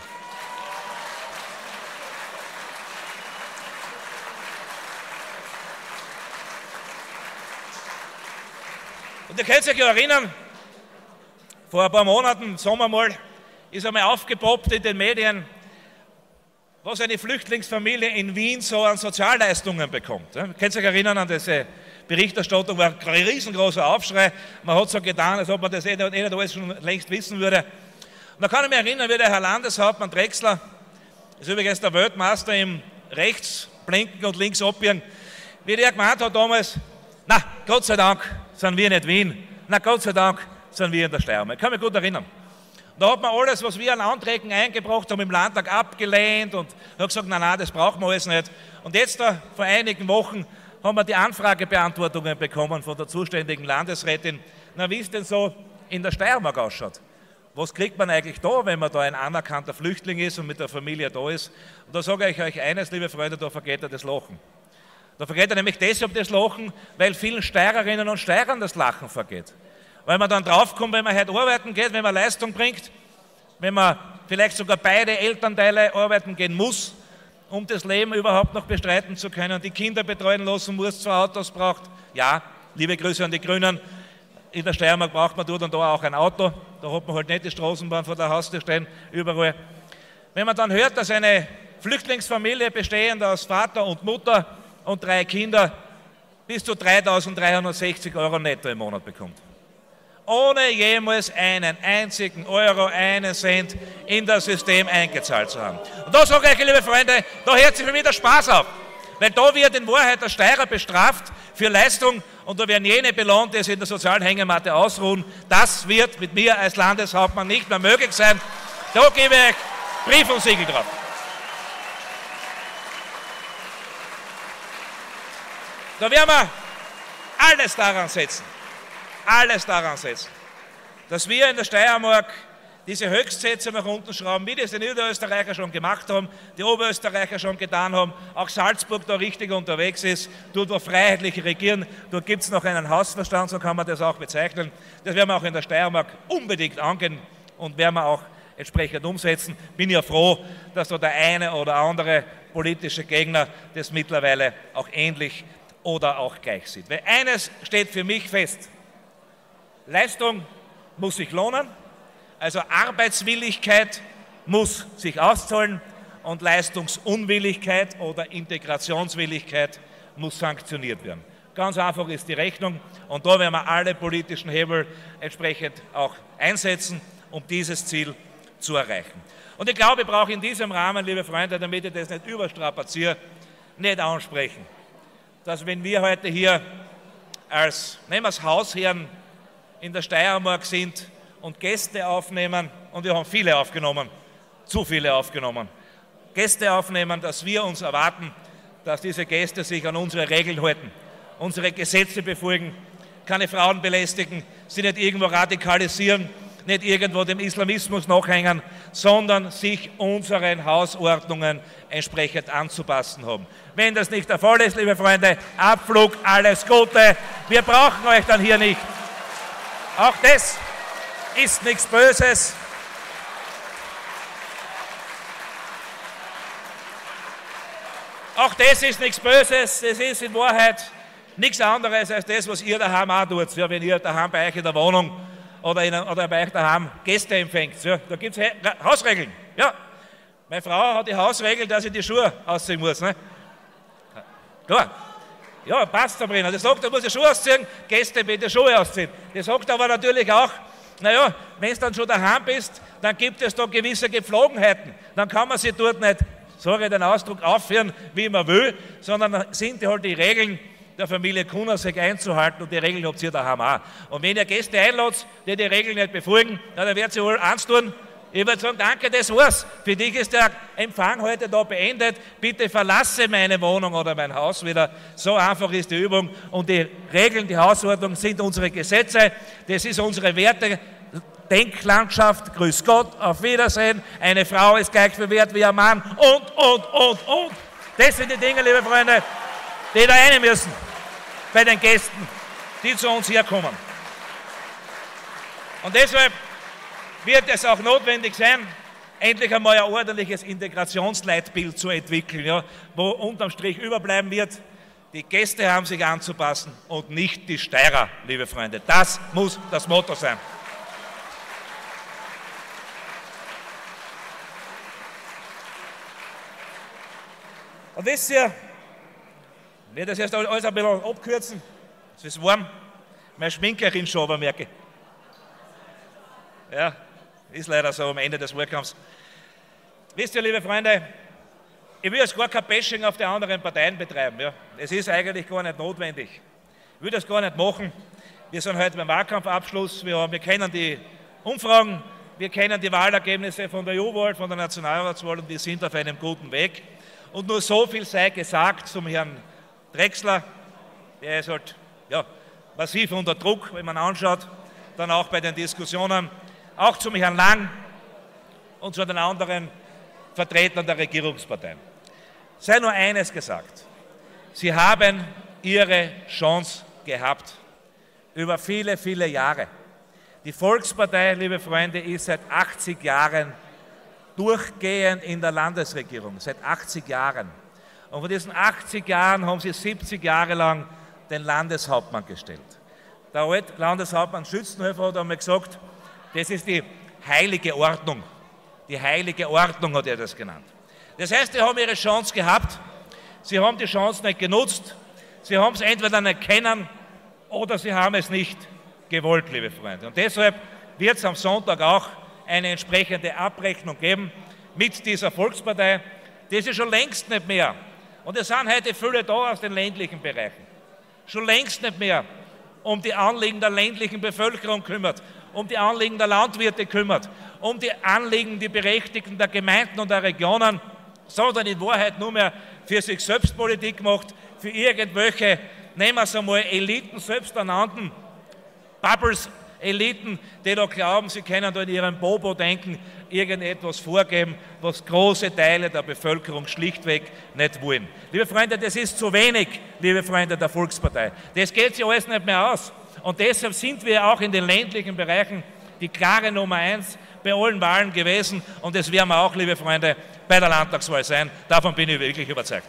Und ihr könnt euch ja erinnern, vor ein paar Monaten, im Sommer mal, ist einmal aufgepoppt in den Medien, was eine Flüchtlingsfamilie in Wien so an Sozialleistungen bekommt. Ihr könnt euch erinnern an diese Berichterstattung, war ein riesengroßer Aufschrei. Man hat so getan, als ob man das eh nicht alles schon längst wissen würde. Und da kann ich mich erinnern, wie der Herr Landeshauptmann Drechsler, ist übrigens der Weltmeister im Rechtsblinken und Linksabbiegen, wie der gemeint hat damals, na, Gott sei Dank sind wir nicht Wien, na, Gott sei Dank sind wir in der Steiermark. Ich kann mich gut erinnern. Da hat man alles, was wir an Anträgen eingebracht haben, im Landtag abgelehnt und hat gesagt, nein, nein, das brauchen wir alles nicht. Und jetzt, da, vor einigen Wochen, haben wir die Anfragebeantwortungen bekommen von der zuständigen Landesrätin. Na, wie es denn so in der Steiermark ausschaut. Was kriegt man eigentlich da, wenn man da ein anerkannter Flüchtling ist und mit der Familie da ist? Und da sage ich euch eines, liebe Freunde, da vergeht er das Lachen. Da vergeht er nämlich deshalb das Lachen, weil vielen Steirerinnen und Steirern das Lachen vergeht. Weil man dann draufkommt, wenn man heute arbeiten geht, wenn man Leistung bringt, wenn man vielleicht sogar beide Elternteile arbeiten gehen muss, um das Leben überhaupt noch bestreiten zu können, die Kinder betreuen lassen muss, zwei Autos braucht. Ja, liebe Grüße an die Grünen, in der Steiermark braucht man dort und da auch ein Auto, da hat man halt nicht die Straßenbahn vor der Haustür stehen, überall. Wenn man dann hört, dass eine Flüchtlingsfamilie bestehend aus Vater und Mutter und drei Kinder bis zu dreitausenddreihundertsechzig Euro netto im Monat bekommt. Ohne jemals einen einzigen Euro, einen Cent in das System eingezahlt zu haben. Und da sage ich, liebe Freunde, da hört sich für mich der Spaß auf. Weil da wird in Wahrheit der Steirer bestraft für Leistung und da werden jene belohnt, die sich in der sozialen Hängematte ausruhen. Das wird mit mir als Landeshauptmann nicht mehr möglich sein. Da gebe ich Brief und Siegel drauf. Da werden wir alles daran setzen, alles daran setzen, dass wir in der Steiermark diese Höchstsätze nach unten schrauben, wie das die Niederösterreicher schon gemacht haben, die Oberösterreicher schon getan haben, auch Salzburg da richtig unterwegs ist, dort wo Freiheitliche regieren, dort gibt es noch einen Hausverstand, so kann man das auch bezeichnen. Das werden wir auch in der Steiermark unbedingt angehen und werden wir auch entsprechend umsetzen. Bin ja froh, dass da der eine oder andere politische Gegner das mittlerweile auch ähnlich oder auch gleich sieht. Weil eines steht für mich fest, Leistung muss sich lohnen, also Arbeitswilligkeit muss sich auszahlen und Leistungsunwilligkeit oder Integrationswilligkeit muss sanktioniert werden. Ganz einfach ist die Rechnung und da werden wir alle politischen Hebel entsprechend auch einsetzen, um dieses Ziel zu erreichen. Und ich glaube, ich brauche in diesem Rahmen, liebe Freunde, damit ich das nicht überstrapaziere, nicht ansprechen, dass wenn wir heute hier als, nehmen wir es Hausherren in der Steiermark sind, und Gäste aufnehmen, und wir haben viele aufgenommen, zu viele aufgenommen, Gäste aufnehmen, dass wir uns erwarten, dass diese Gäste sich an unsere Regeln halten, unsere Gesetze befolgen, keine Frauen belästigen, sie nicht irgendwo radikalisieren, nicht irgendwo dem Islamismus nachhängen, sondern sich unseren Hausordnungen entsprechend anzupassen haben. Wenn das nicht der Fall ist, liebe Freunde, Abflug, alles Gute, wir brauchen euch dann hier nicht. Auch das ist nichts Böses. Auch das ist nichts Böses. Es ist in Wahrheit nichts anderes als das, was ihr daheim auch tut. Ja, wenn ihr daheim bei euch in der Wohnung oder, in, oder bei euch daheim Gäste empfängt. Ja, da gibt es Hausregeln. Ja. Meine Frau hat die Hausregel, dass ich die Schuhe ausziehen muss. Ne? Klar. Ja, passt, Sabrina. Die sagt, du musst die Schuhe ausziehen, Gäste bitte Schuhe ausziehen. Die sagt aber natürlich auch, naja, wenn du dann schon daheim bist, dann gibt es da gewisse Gepflogenheiten. Dann kann man sie dort nicht, sorry den Ausdruck, aufführen, wie man will, sondern dann sind die halt die Regeln der Familie Kunasek einzuhalten und die Regeln habt ihr daheim auch. Und wenn ihr Gäste einladet, die die Regeln nicht befolgen, dann werdet ihr wohl eins tun. Ich würde sagen, danke, das war's. Für dich ist der Empfang heute da beendet. Bitte verlasse meine Wohnung oder mein Haus wieder. So einfach ist die Übung. Und die Regeln, die Hausordnung sind unsere Gesetze. Das ist unsere Werte. Denklandschaft, grüß Gott, auf Wiedersehen. Eine Frau ist gleich viel wert wie ein Mann. Und, und, und, und. Das sind die Dinge, liebe Freunde, die da rein müssen bei den Gästen, die zu uns herkommen. Und deshalb wird es auch notwendig sein, endlich einmal ein ordentliches Integrationsleitbild zu entwickeln, ja, wo unterm Strich überbleiben wird, die Gäste haben sich anzupassen und nicht die Steirer, liebe Freunde. Das muss das Motto sein. Und wisst ihr, ich werde das jetzt alles ein bisschen abkürzen, es ist warm, meine Schminkerin schon aber merke. Ja, ist leider so am Ende des Wahlkampfs. Wisst ihr, liebe Freunde, ich will jetzt gar kein Bashing auf die anderen Parteien betreiben. Ja. Es ist eigentlich gar nicht notwendig. Ich will das gar nicht machen. Wir sind heute beim Wahlkampfabschluss. Wir, haben, wir kennen die Umfragen, wir kennen die Wahlergebnisse von der E U-Wahl, von der Nationalratswahl und wir sind auf einem guten Weg. Und nur so viel sei gesagt zum Herrn Drechsler. Der ist halt ja, massiv unter Druck, wenn man anschaut, dann auch bei den Diskussionen. Auch zum Herrn Lang und zu den anderen Vertretern der Regierungsparteien. Sei nur eines gesagt. Sie haben Ihre Chance gehabt. Über viele, viele Jahre. Die Volkspartei, liebe Freunde, ist seit achtzig Jahren durchgehend in der Landesregierung. Seit achtzig Jahren. Und von diesen achtzig Jahren haben Sie siebzig Jahre lang den Landeshauptmann gestellt. Der alte Landeshauptmann Schützenhöfer hat einmal gesagt, das ist die heilige Ordnung. Die heilige Ordnung hat er das genannt. Das heißt, sie haben ihre Chance gehabt, sie haben die Chance nicht genutzt, sie haben es entweder nicht kennen oder sie haben es nicht gewollt, liebe Freunde. Und deshalb wird es am Sonntag auch eine entsprechende Abrechnung geben mit dieser Volkspartei, die sich schon längst nicht mehr Und es sind heute viele da aus den ländlichen Bereichen. Schon längst nicht mehr um die Anliegen der ländlichen Bevölkerung kümmert, um die Anliegen der Landwirte kümmert, um die Anliegen, die Berechtigten der Gemeinden und der Regionen, sondern in Wahrheit nur mehr für sich selbst Politik macht, für irgendwelche, nehmen wir es einmal, Eliten, selbsternannten Bubbles, Eliten, die da glauben, sie können da in ihrem Bobo denken, irgendetwas vorgeben, was große Teile der Bevölkerung schlichtweg nicht wollen. Liebe Freunde, das ist zu wenig, liebe Freunde der Volkspartei. Das geht sich alles nicht mehr aus. Und deshalb sind wir auch in den ländlichen Bereichen die klare Nummer eins bei allen Wahlen gewesen. Und das werden wir auch, liebe Freunde, bei der Landtagswahl sein. Davon bin ich wirklich überzeugt.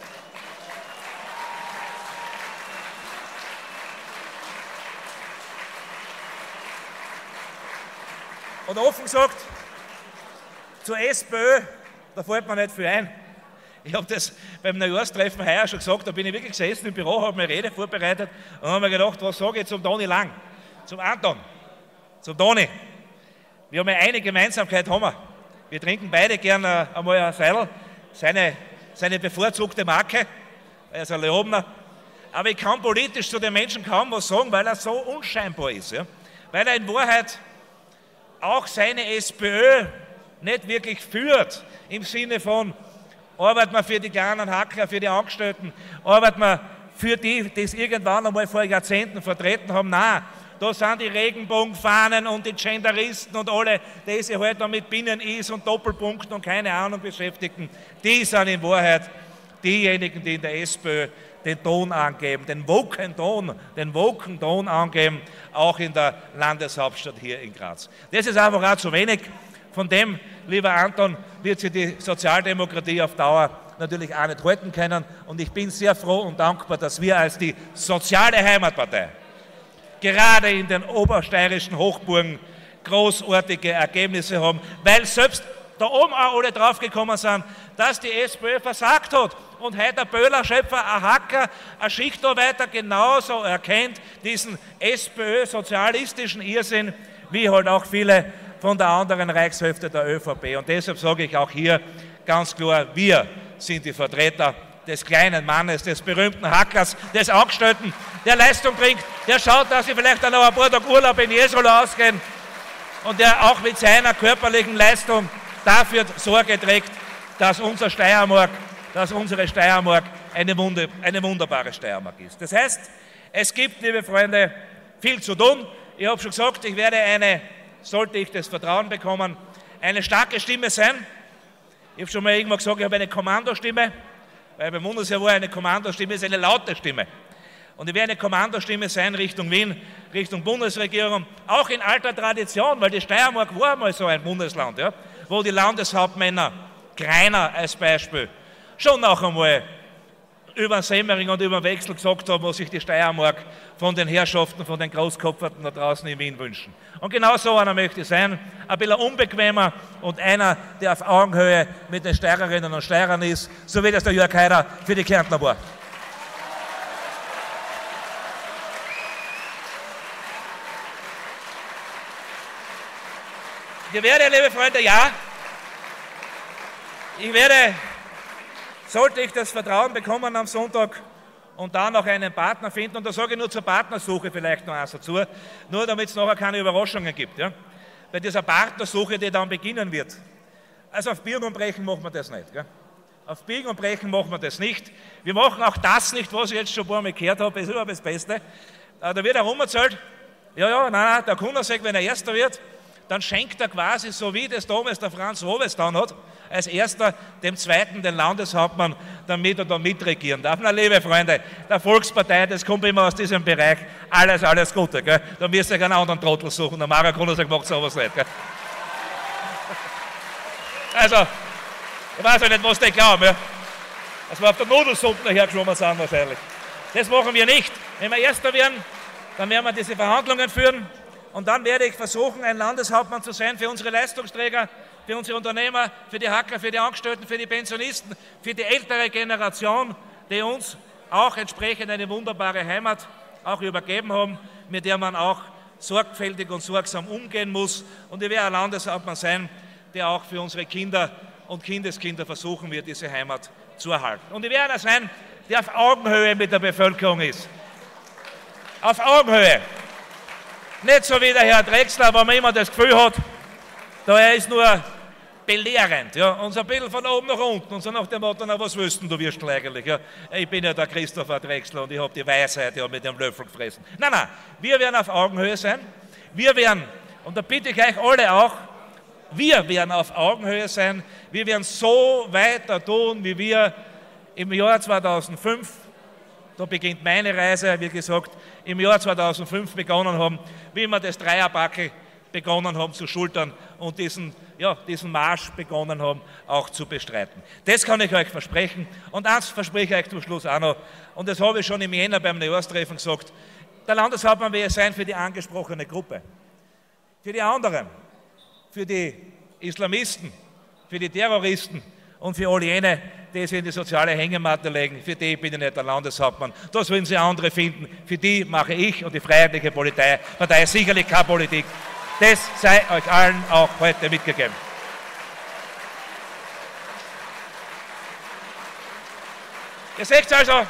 Und offen gesagt, zur SPÖ, da fällt mir nicht viel ein. Ich habe das beim Neujahrstreffen heuer schon gesagt, da bin ich wirklich gesessen im Büro, habe mir Rede vorbereitet und habe mir gedacht, was sage ich zum Toni Lang, zum Anton, zum Toni. Wir haben ja eine Gemeinsamkeit, haben wir. Wir trinken beide gerne einmal ein Seidel, seine, seine bevorzugte Marke, er ist ein Leobner. Aber ich kann politisch zu den Menschen kaum was sagen, weil er so unscheinbar ist. Ja? Weil er in Wahrheit auch seine SPÖ nicht wirklich führt, im Sinne von, arbeitet man für die kleinen Hackler, für die Angestellten, arbeitet man für die, die es irgendwann einmal vor Jahrzehnten vertreten haben. Nein, da sind die Regenbogenfahnen und die Genderisten und alle, die sich halt noch mit Binnen-Is und Doppelpunkten und keine Ahnung beschäftigen, die sind in Wahrheit diejenigen, die in der SPÖ den Ton angeben, den woken Ton, den woken Ton angeben, auch in der Landeshauptstadt hier in Graz. Das ist einfach auch zu wenig. Von dem, lieber Anton, wird sich die Sozialdemokratie auf Dauer natürlich auch nicht halten können. Und ich bin sehr froh und dankbar, dass wir als die soziale Heimatpartei gerade in den obersteirischen Hochburgen großartige Ergebnisse haben, weil selbst da oben auch alle draufgekommen sind, dass die SPÖ versagt hat. Und heute ein Böhler-Schöpfer, ein Hacker, ein Schichtarbeiter genauso erkennt diesen SPÖ-sozialistischen Irrsinn, wie halt auch viele von der anderen Reichshälfte der ÖVP. Und deshalb sage ich auch hier ganz klar, wir sind die Vertreter des kleinen Mannes, des berühmten Hackers, des Angestellten, der Leistung bringt, der schaut, dass sie vielleicht dann noch ein paar Tage Urlaub in Jesolo ausgehen und der auch mit seiner körperlichen Leistung dafür Sorge trägt, dass unser Steiermark, dass unsere Steiermark eine, Wunder, eine wunderbare Steiermark ist. Das heißt, es gibt, liebe Freunde, viel zu tun. Ich habe schon gesagt, ich werde eine, sollte ich das Vertrauen bekommen, eine starke Stimme sein. Ich habe schon mal irgendwann gesagt, ich habe eine Kommandostimme, weil beim Bundesheer war eine Kommandostimme, ist eine laute Stimme. Und ich werde eine Kommandostimme sein Richtung Wien, Richtung Bundesregierung, auch in alter Tradition, weil die Steiermark war mal so ein Bundesland, ja, wo die Landeshauptmänner, Greiner als Beispiel, schon noch einmal über den Semmering und über den Wechsel gesagt haben, was sich die Steiermark von den Herrschaften, von den Großkopferten da draußen in Wien wünschen. Und genau so einer möchte ich sein, ein bisschen unbequemer und einer, der auf Augenhöhe mit den Steirerinnen und Steirern ist, so wie das der Jörg Haider für die Kärntner war. Ich werde, liebe Freunde, ja, ich werde, sollte ich das Vertrauen bekommen am Sonntag und dann noch einen Partner finden, und da sage ich nur zur Partnersuche vielleicht noch eins dazu, nur damit es nachher keine Überraschungen gibt. Ja? Bei dieser Partnersuche, die dann beginnen wird. Also auf Biegen und Brechen machen wir das nicht. Gell? Auf Biegen und Brechen machen wir das nicht. Wir machen auch das nicht, was ich jetzt schon ein paar Mal gehört habe, ist überhaupt das Beste. Da wird herumerzählt, ja, ja, nein, nein, der Kundersek, wenn er Erster wird, dann schenkt er quasi, so wie das damals der Franz Robes dann hat, als Erster dem Zweiten den Landeshauptmann, damit er da mitregieren darf. Na, liebe Freunde, der Volkspartei, das kommt immer aus diesem Bereich, alles, alles Gute. Gell? Da müsst ihr keinen anderen Trottel suchen, der Mara Kundersek macht sowas nicht. Gell? Also, ich weiß ja nicht, was die glauben, ja? dass wir auf der Nudelsuppe hergeschwommen sind wahrscheinlich. Das machen wir nicht. Wenn wir Erster werden, dann werden wir diese Verhandlungen führen. Und dann werde ich versuchen, ein Landeshauptmann zu sein für unsere Leistungsträger, für unsere Unternehmer, für die Hacker, für die Angestellten, für die Pensionisten, für die ältere Generation, die uns auch entsprechend eine wunderbare Heimat auch übergeben haben, mit der man auch sorgfältig und sorgsam umgehen muss. Und ich werde ein Landeshauptmann sein, der auch für unsere Kinder und Kindeskinder versuchen wird, diese Heimat zu erhalten. Und ich werde einer sein, die auf Augenhöhe mit der Bevölkerung ist. Auf Augenhöhe. Nicht so wie der Herr Drechsler, wo man immer das Gefühl hat, da er ist nur belehrend, ja, und so ein bisschen von oben nach unten und so nach dem Motto, na, was willst denn du wirst eigentlich, ja? Ich bin ja der Christopher Drechsler und ich habe die Weisheit ja mit dem Löffel gefressen. Nein, nein, wir werden auf Augenhöhe sein, wir werden, und da bitte ich euch alle auch, wir werden auf Augenhöhe sein, wir werden so weiter tun, wie wir im Jahr zweitausendfünf, da beginnt meine Reise, wie gesagt, im Jahr zweitausendfünf begonnen haben, wie wir das Dreierbackel begonnen haben zu schultern und diesen, ja, diesen Marsch begonnen haben, auch zu bestreiten. Das kann ich euch versprechen. Und eins verspreche ich euch zum Schluss auch noch, und das habe ich schon im Jänner beim Neujahrstreffen gesagt, der Landeshauptmann will sein für die angesprochene Gruppe, für die anderen, für die Islamisten, für die Terroristen und für alle jene, die sich in die soziale Hängematte legen, für die bin ich nicht der Landeshauptmann. Das würden sie andere finden. Für die mache ich und die Freiheitliche Partei, Partei sicherlich keine Politik. Das sei euch allen auch heute mitgegeben. Ihr seht also,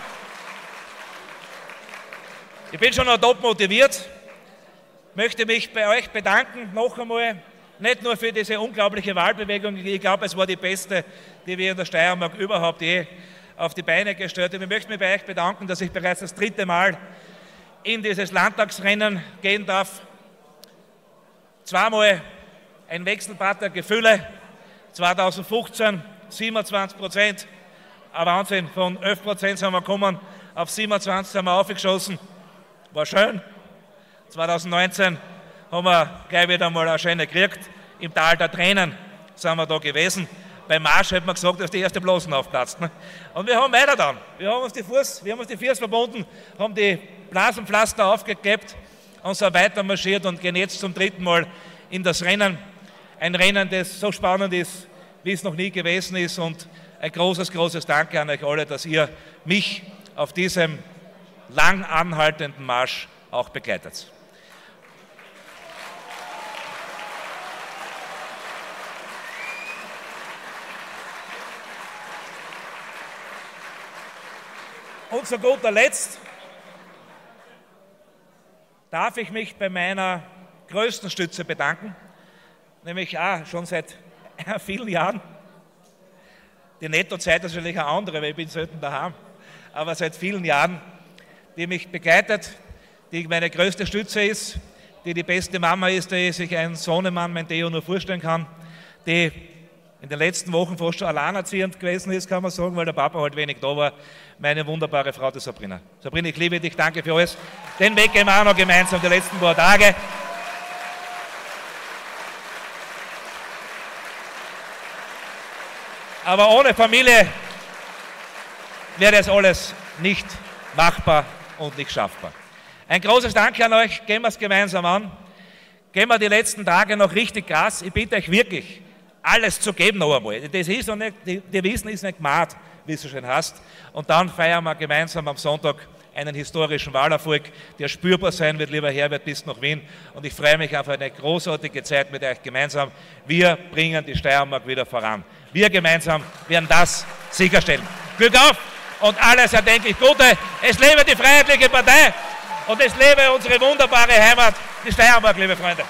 ich bin schon noch top motiviert, möchte mich bei euch bedanken, noch einmal, nicht nur für diese unglaubliche Wahlbewegung, ich glaube, es war die beste, die wir in der Steiermark überhaupt je auf die Beine gestellt haben. Ich möchte mich bei euch bedanken, dass ich bereits das dritte Mal in dieses Landtagsrennen gehen darf. Zweimal ein Wechselbad der Gefühle, zweitausendfünfzehn siebenundzwanzig Prozent, ein Wahnsinn, von elf Prozent sind wir gekommen, auf siebenundzwanzig sind wir aufgeschossen, war schön. zweitausendneunzehn haben wir gleich wieder mal eine schöne gekriegt, im Tal der Tränen sind wir da gewesen. Beim Marsch hat man gesagt, dass die erste Blasen aufplatzt. Ne? Und wir haben weiter dann, wir haben uns die Fuß, wir haben uns die Füße verbunden, haben die Blasenpflaster aufgeklebt und so weiter marschiert und gehen jetzt zum dritten Mal in das Rennen. Ein Rennen, das so spannend ist, wie es noch nie gewesen ist, und ein großes, großes Danke an euch alle, dass ihr mich auf diesem lang anhaltenden Marsch auch begleitet. Und zu guter Letzt darf ich mich bei meiner größten Stütze bedanken, nämlich auch schon seit vielen Jahren. Die Nettozeit ist natürlich eine andere, weil ich bin selten daheim, aber seit vielen Jahren, die mich begleitet, die meine größte Stütze ist, die die beste Mama ist, die sich ein Sohnemann, mein Theo, nur vorstellen kann, die in den letzten Wochen fast schon alleinerziehend gewesen ist, kann man sagen, weil der Papa halt wenig da war, meine wunderbare Frau, die Sabrina. Sabrina, ich liebe dich, danke für alles. Den Weg gehen wir auch noch gemeinsam die letzten paar Tage. Aber ohne Familie wäre das alles nicht machbar und nicht schaffbar. Ein großes Danke an euch, gehen wir es gemeinsam an. Gehen wir die letzten Tage noch richtig Gas. Ich bitte euch wirklich, alles zu geben noch einmal. Das ist noch nicht, die, die Wissen ist nicht gemacht, wie es so schön heißt. Und dann feiern wir gemeinsam am Sonntag einen historischen Wahlerfolg, der spürbar sein wird, lieber Herbert, bis nach Wien. Und ich freue mich auf eine großartige Zeit mit euch gemeinsam. Wir bringen die Steiermark wieder voran. Wir gemeinsam werden das sicherstellen. Glück auf und alles erdenklich Gute. Es lebe die Freiheitliche Partei und es lebe unsere wunderbare Heimat, die Steiermark, liebe Freunde.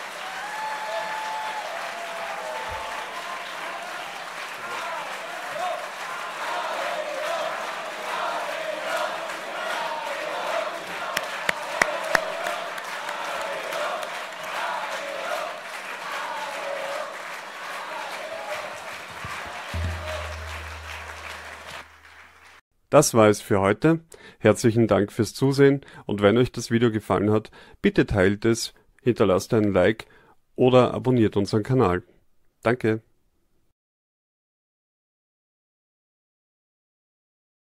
Das war es für heute. Herzlichen Dank fürs Zusehen, und wenn euch das Video gefallen hat, bitte teilt es, hinterlasst einen Like oder abonniert unseren Kanal. Danke.